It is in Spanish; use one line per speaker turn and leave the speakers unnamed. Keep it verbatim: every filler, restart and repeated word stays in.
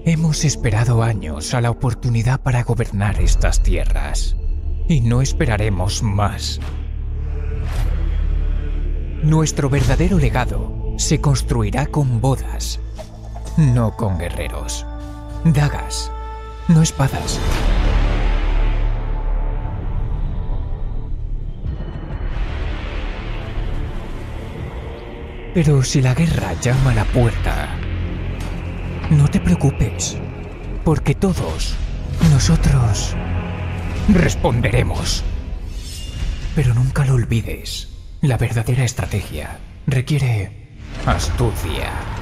Hemos esperado años a la oportunidad para gobernar estas tierras, y no esperaremos más. Nuestro verdadero legado se construirá con bodas, no con guerreros. Dagas, no espadas. Pero si la guerra llama a la puerta, no te preocupes, porque todos nosotros responderemos. Pero nunca lo olvides, la verdadera estrategia requiere astucia.